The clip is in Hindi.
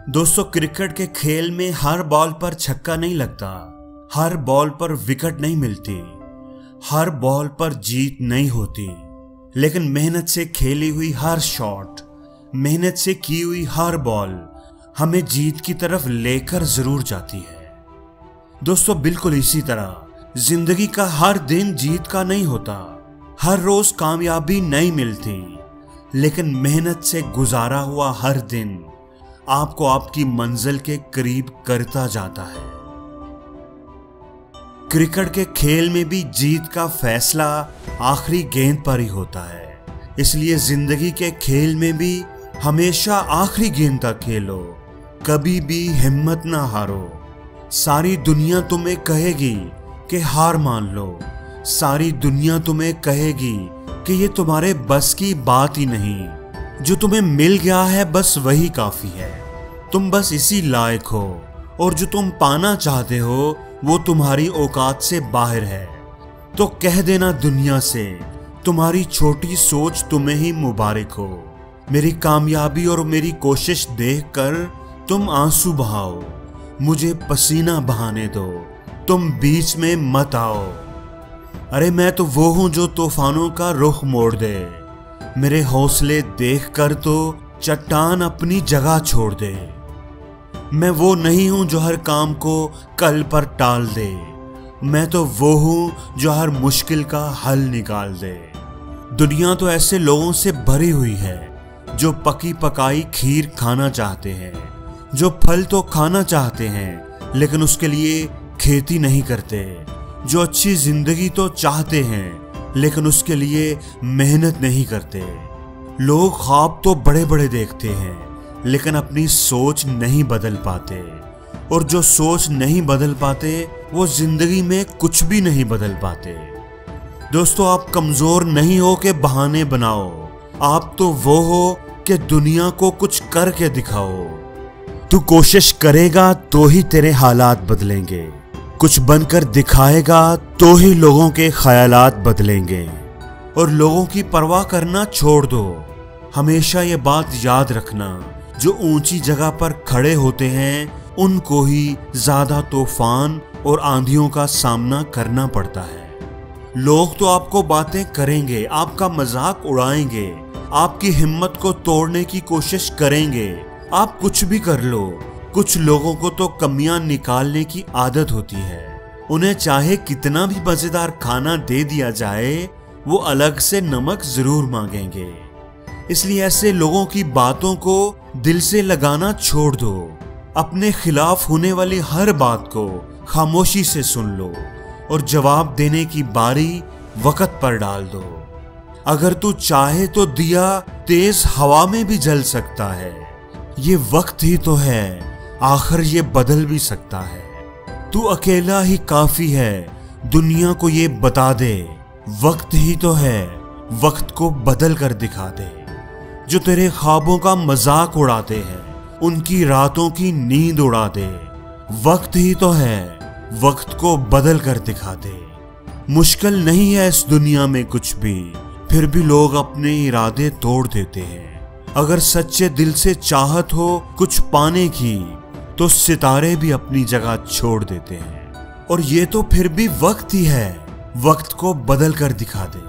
दोस्तों, क्रिकेट के खेल में हर बॉल पर छक्का नहीं लगता, हर बॉल पर विकेट नहीं मिलती, हर बॉल पर जीत नहीं होती, लेकिन मेहनत से खेली हुई हर शॉट, मेहनत से की हुई हर बॉल हमें जीत की तरफ लेकर जरूर जाती है। दोस्तों, बिल्कुल इसी तरह जिंदगी का हर दिन जीत का नहीं होता, हर रोज कामयाबी नहीं मिलती, लेकिन मेहनत से गुजारा हुआ हर दिन आपको आपकी मंजिल के करीब करता जाता है। क्रिकेट के खेल में भी जीत का फैसला आखिरी गेंद पर ही होता है, इसलिए जिंदगी के खेल में भी हमेशा आखिरी गेंद तक खेलो, कभी भी हिम्मत ना हारो। सारी दुनिया तुम्हें कहेगी कि हार मान लो, सारी दुनिया तुम्हें कहेगी कि ये तुम्हारे बस की बात ही नहीं, जो तुम्हें मिल गया है बस वही काफी है, तुम बस इसी लायक हो, और जो तुम पाना चाहते हो वो तुम्हारी औकात से बाहर है। तो कह देना दुनिया से, तुम्हारी छोटी सोच तुम्हें ही मुबारक हो। मेरी कामयाबी और मेरी कोशिश देखकर तुम आंसू बहाओ, मुझे पसीना बहाने दो, तुम बीच में मत आओ। अरे मैं तो वो हूं जो तूफानों का रुख मोड़ दे, मेरे हौसले देखकर तो चट्टान अपनी जगह छोड़ दे। मैं वो नहीं हूं जो हर काम को कल पर टाल दे, मैं तो वो हूं जो हर मुश्किल का हल निकाल दे। दुनिया तो ऐसे लोगों से भरी हुई है जो पकी पकाई खीर खाना चाहते हैं, जो फल तो खाना चाहते हैं लेकिन उसके लिए खेती नहीं करते, जो अच्छी जिंदगी तो चाहते हैं लेकिन उसके लिए मेहनत नहीं करते। लोग ख्वाब तो बड़े बड़े देखते हैं लेकिन अपनी सोच नहीं बदल पाते, और जो सोच नहीं बदल पाते वो जिंदगी में कुछ भी नहीं बदल पाते। दोस्तों, आप कमजोर नहीं हो कि बहाने बनाओ, आप तो वो हो कि दुनिया को कुछ करके दिखाओ। तू कोशिश करेगा तो ही तेरे हालात बदलेंगे, कुछ बनकर दिखाएगा तो ही लोगों के ख्यालात बदलेंगे। और लोगों की परवाह करना छोड़ दो, हमेशा ये बात याद रखना, जो ऊंची जगह पर खड़े होते हैं उनको ही ज्यादा तूफान और आंधियों का सामना करना पड़ता है। लोग तो आपको बातें करेंगे, आपका मजाक उड़ाएंगे, आपकी हिम्मत को तोड़ने की कोशिश करेंगे, आप कुछ भी कर लो। कुछ लोगों को तो कमियां निकालने की आदत होती है, उन्हें चाहे कितना भी मजेदार खाना दे दिया जाए वो अलग से नमक जरूर मांगेंगे। इसलिए ऐसे लोगों की बातों को दिल से लगाना छोड़ दो, अपने खिलाफ होने वाली हर बात को खामोशी से सुन लो और जवाब देने की बारी वक्त पर डाल दो। अगर तू चाहे तो दिया तेज हवा में भी जल सकता है, ये वक्त ही तो है, आखिर ये बदल भी सकता है। तू अकेला ही काफी है, दुनिया को ये बता दे, वक्त ही तो है, वक्त को बदल कर दिखा दे। जो तेरे ख्वाबों का मजाक उड़ाते हैं उनकी रातों की नींद उड़ा दे, वक्त ही तो है, वक्त को बदल कर दिखा दे। मुश्किल नहीं है इस दुनिया में कुछ भी, फिर भी लोग अपने इरादे तोड़ देते हैं। अगर सच्चे दिल से चाहत हो कुछ पाने की तो सितारे भी अपनी जगह छोड़ देते हैं, और ये तो फिर भी वक्त ही है, वक्त को बदल कर दिखा दे।